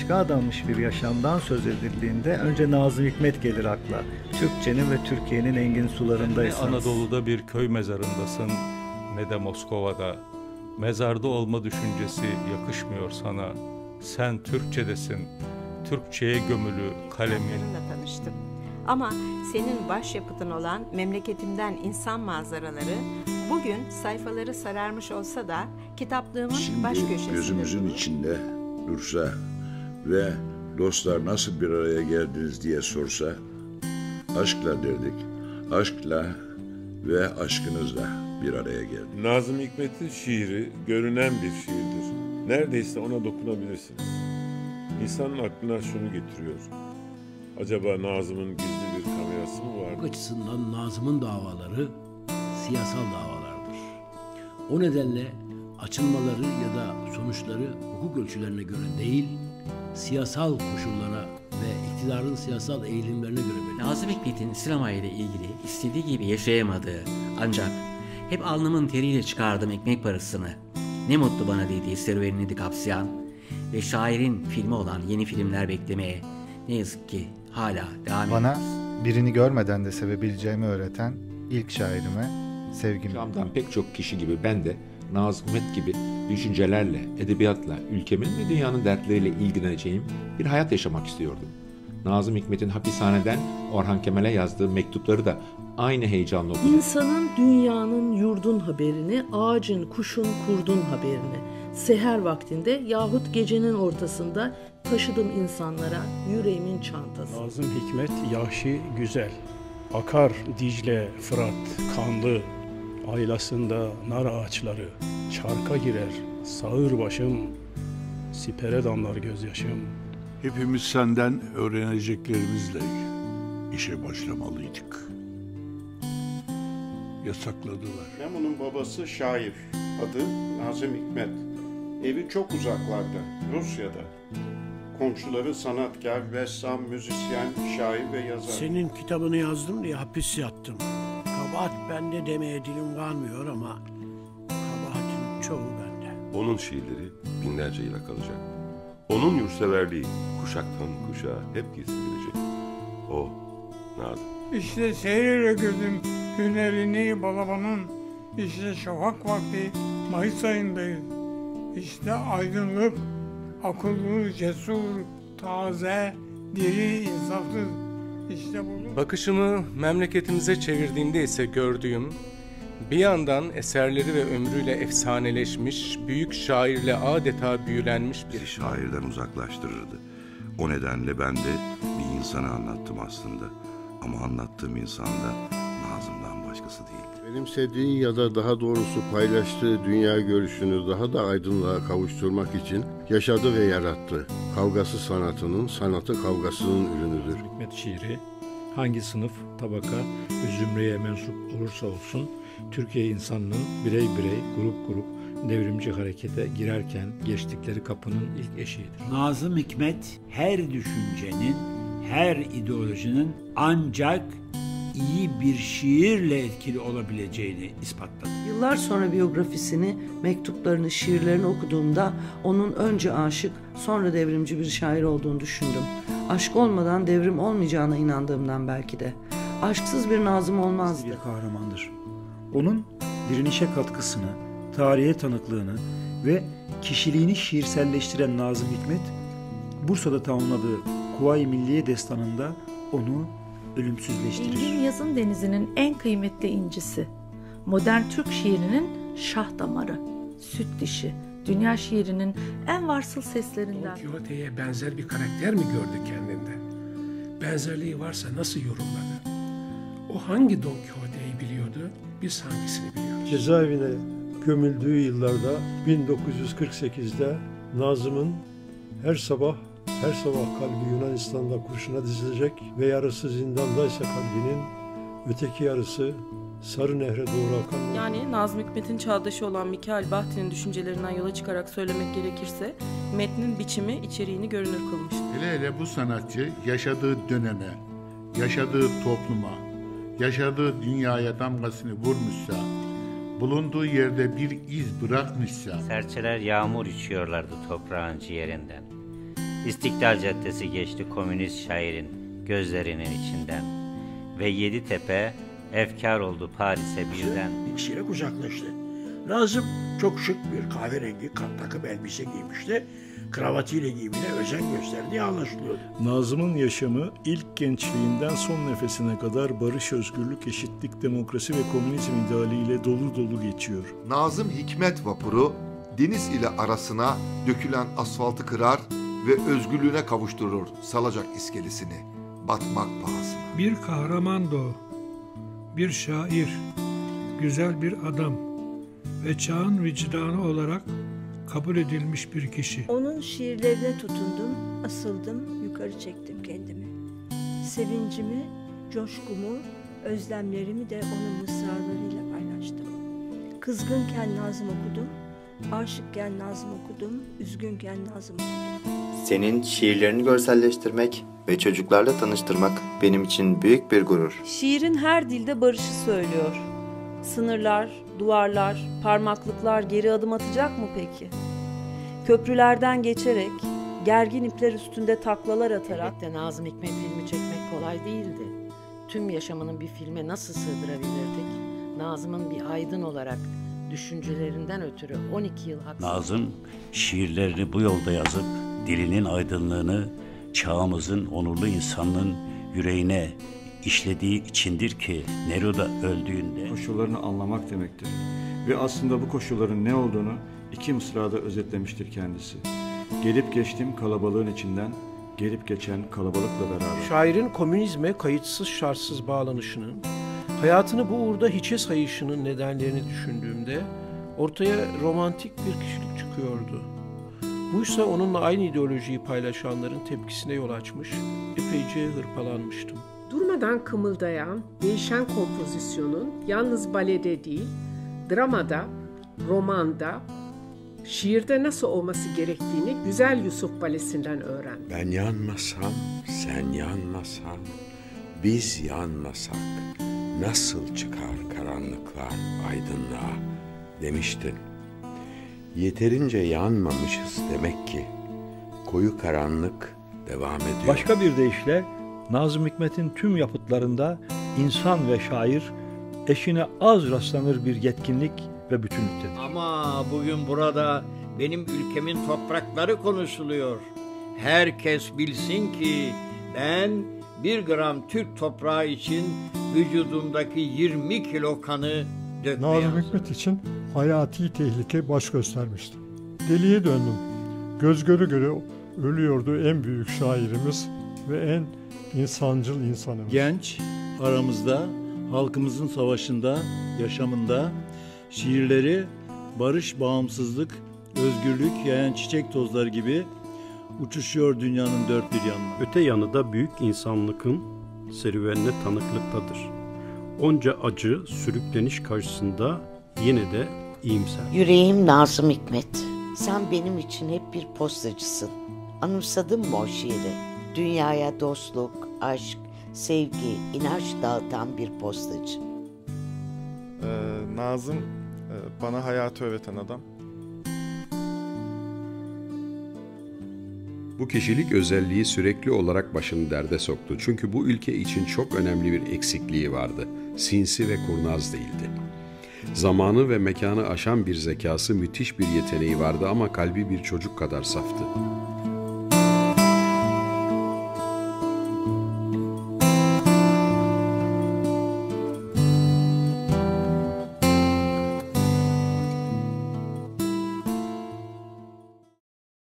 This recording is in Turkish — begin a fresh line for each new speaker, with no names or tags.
aşka adanmış bir yaşamdan söz edildiğinde önce Nazım Hikmet gelir akla. Türkçenin ve Türkiye'nin engin sularındaysanız.
Ne Anadolu'da bir köy mezarındasın, ne de Moskova'da. Mezarda olma düşüncesi yakışmıyor sana. Sen Türkçedesin, Türkçeye gömülü kalemin.
Seninle tanıştım. Ama senin başyapıtın olan Memleketimden İnsan Manzaraları bugün sayfaları sararmış olsa da kitaplığımın baş köşesinde.
Şimdi gözümüzün içinde dursa ve dostlar nasıl bir araya geldiniz diye sorsa, aşkla derdik. Aşkla ve aşkınızla bir araya geldik.
Nazım Hikmet'in şiiri görünen bir şiirdir. Neredeyse ona dokunabilirsiniz. İnsanın aklına şunu getiriyor. Acaba Nazım'ın gizli bir kamerası mı var?
Bu açısından Nazım'ın davaları siyasal davalardır. O nedenle açılmaları ya da sonuçları hukuk ölçülerine göre değil, siyasal koşullara ve iktidarın siyasal eğilimlerine göre belirlenir.
Nazım Hikmet'in sinemayla ilgili istediği gibi yaşayamadığı, ancak hep alnımın teriyle çıkardığım ekmek parasını, ne mutlu bana dediği serüvenini kapsayan ve şairin filmi olan yeni filmler beklemeye ne yazık ki hala devam ediyor.
Bana birini görmeden de sevebileceğimi öğreten ilk şairime sevgim.
Şam'dan pek çok kişi gibi ben de Nazım Hikmet gibi düşüncelerle, edebiyatla, ülkemin ve dünyanın dertleriyle ilgileneceğim bir hayat yaşamak istiyordum. Nazım Hikmet'in hapishaneden Orhan Kemal'e yazdığı mektupları da aynı heyecanla okudum.
İnsanın, dünyanın, yurdun haberini, ağacın, kuşun, kurdun haberini seher vaktinde yahut gecenin ortasında taşıdım insanlara yüreğimin çantası.
Nazım Hikmet yahşi güzel, akar Dicle, Fırat, kanlı, aylasında nar ağaçları, çarka girer, sağır başım, sipere damlar gözyaşım.
Hepimiz senden öğreneceklerimizle işe başlamalıydık. Yasakladılar.
Memun'un babası şair, adı Nazım Hikmet. Evi çok uzaklarda, Rusya'da. Komşuları sanatkar, ressam, müzisyen, şair ve yazar.
Senin kitabını yazdım diye hapis yattım. Kabahat bende demeye dilim varmıyor ama kabahatin çoğu bende.
Onun şiirleri binlerce yıla kalacak. Onun yurtseverliği kuşaktan kuşağa hep gizlenecek. O Nazım.
İşte seyirle gözüm hünerini balabanın. İşte şafak vakti Mayıs ayındayız. İşte aydınlık, akıllı, cesur, taze, diri, insafsız. İşte bu.
Bakışımı memleketimize çevirdiğimde ise gördüğüm, bir yandan eserleri ve ömrüyle efsaneleşmiş, büyük şairle adeta büyülenmiş
bir şairden uzaklaştırırdı. O nedenle ben de bir insanı anlattım aslında. Ama anlattığım insan da Nazım'dan başkası değildi.
Benimsediği ya da daha doğrusu paylaştığı dünya görüşünü daha da aydınlığa kavuşturmak için yaşadı ve yarattı. Kavgası sanatının, sanatı kavgasının ürünüdür.
Hikmet şiiri hangi sınıf, tabaka ve zümreye mensup olursa olsun Türkiye insanının birey birey, grup grup devrimci harekete girerken geçtikleri kapının ilk eşiğidir.
Nazım Hikmet her düşüncenin, her ideolojinin ancak iyi bir şiirle etkili olabileceğini ispatladı.
Yıllar sonra biyografisini, mektuplarını, şiirlerini okuduğumda onun önce aşık, sonra devrimci bir şair olduğunu düşündüm. Aşk olmadan devrim olmayacağına inandığımdan belki de. Aşksız bir Nazım olmazdı.
Bir kahramandır. Onun direnişe katkısını, tarihe tanıklığını ve kişiliğini şiirselleştiren Nazım Hikmet, Bursa'da tamamladığı Kuvayi Milliye Destanı'nda onu ölümsüzleştirir.
Engin Yazın Denizi'nin en kıymetli incisi, modern Türk şiirinin şah damarı, süt dişi, dünya şiirinin en varsıl seslerinden.
Don Quixote'ye benzer bir karakter mi gördü kendinde? Benzerliği varsa nasıl yorumladı? O hangi Don Quixote'yi biliyordu? Biz hangisini biliyoruz?
Cezaevine gömüldüğü yıllarda 1948'de Nazım'ın her sabah kalbi Yunanistan'da kurşuna dizilecek ve yarısı zindandaysa kalbinin öteki yarısı Sarı Nehre doğru akan.
Yani Nazım Hikmet'in çağdaşı olan Mikail Bahti'nin düşüncelerinden yola çıkarak söylemek gerekirse metnin biçimi içeriğini görünür kılmıştır.
Hele bu sanatçı yaşadığı döneme, yaşadığı topluma, yaşadığı dünyaya damgasını vurmuşsa, bulunduğu yerde bir iz bırakmışsa.
Serçeler yağmur içiyorlardı toprağın ciğerinden.
İstiklal Caddesi geçti komünist şairin gözlerinin içinden. Ve Yeditepe efkar oldu Paris'e birden.
İkisiyle kucaklaştı. Nazım çok şık bir kahverengi takım elbise giymişti. Kravatıyla giyimine özen gösterdiği anlaşılıyordu.
Nazım'ın yaşamı ilk gençliğinden son nefesine kadar barış, özgürlük, eşitlik, demokrasi ve komünizm idealiyle dolu dolu geçiyor.
Nazım Hikmet vapuru deniz ile arasına dökülen asfaltı kırar ve özgürlüğüne kavuşturur Salacak iskelesini batmak pahasına.
Bir kahraman da o, bir şair, güzel bir adam ve çağın vicdanı olarak kabul edilmiş bir kişi.
Onun şiirlerine tutundum, asıldım, yukarı çektim kendimi. Sevincimi, coşkumu, özlemlerimi de onun mısralarıyla paylaştım. Kızgınken Nazım okudum, aşıkken Nazım okudum, üzgünken Nazım okudum.
Senin şiirlerini görselleştirmek ve çocuklarla tanıştırmak benim için büyük bir gurur.
Şiirin her dilde barışı söylüyor. Sınırlar, duvarlar, parmaklıklar geri adım atacak mı peki? Köprülerden geçerek, gergin ipler üstünde taklalar atarak...
Elbette Nazım Hikmet filmi çekmek kolay değildi. Tüm yaşamının bir filme nasıl sığdırabilirdik? Nazım'ın bir aydın olarak düşüncelerinden ötürü 12 yıl hapis...
Nazım şiirlerini bu yolda yazıp dilinin aydınlığını çağımızın onurlu insanının yüreğine işlediği içindir ki Neruda öldüğünde...
Koşullarını anlamak demektir. Ve aslında bu koşulların ne olduğunu 2 mısrada özetlemiştir kendisi. Gelip geçtim kalabalığın içinden, gelip geçen kalabalıkla beraber.
Şairin komünizme kayıtsız şartsız bağlanışının, hayatını bu uğurda hiçe sayışının nedenlerini düşündüğümde ortaya romantik bir kişilik çıkıyordu. Buysa onunla aynı ideolojiyi paylaşanların tepkisine yol açmış, epeyce hırpalanmıştım.
Durmadan kımıldayan, değişen kompozisyonun yalnız balede değil, dramada, romanda, şiirde nasıl olması gerektiğini Güzel Yusuf Balesi'nden öğrendim.
Ben yanmasam, sen yanmasan, biz yanmasak nasıl çıkar karanlıklar aydınlığa demiştin. Yeterince yanmamışız demek ki. Koyu karanlık devam ediyor.
Başka bir deyişle Nazım Hikmet'in tüm yapıtlarında insan ve şair eşine az rastlanır bir yetkinlik ve bütünlüktedir.
Ama bugün burada benim ülkemin toprakları konuşuluyor. Herkes bilsin ki ben 1 gram Türk toprağı için vücudumdaki 20 kilo kanı dökmeye
Nazım Hikmet için hayati tehlike baş göstermişti. Deliye döndüm. Göz göre göre ölüyordu en büyük şairimiz ve en insancıl insanımız.
Genç, aramızda, halkımızın savaşında, yaşamında, şiirleri barış, bağımsızlık, özgürlük yayan çiçek tozları gibi uçuşuyor dünyanın dört bir yanına.
Öte yanı da büyük insanlıkın serüvenine tanıklıktadır. Onca acı, sürükleniş karşısında yine de iyimser.
Yüreğim Nazım Hikmet. Sen benim için hep bir postacısın. Anımsadın mı o şiiri? Dünyaya dostluk, aşk, sevgi, inanç dağıtan bir postacı.
Nazım bana hayatı öğreten adam.
Bu kişilik özelliği sürekli olarak başını derde soktu. Çünkü bu ülke için çok önemli bir eksikliği vardı. Sinsi ve kurnaz değildi. Zamanı ve mekanı aşan bir zekası, müthiş bir yeteneği vardı ama kalbi bir çocuk kadar saftı.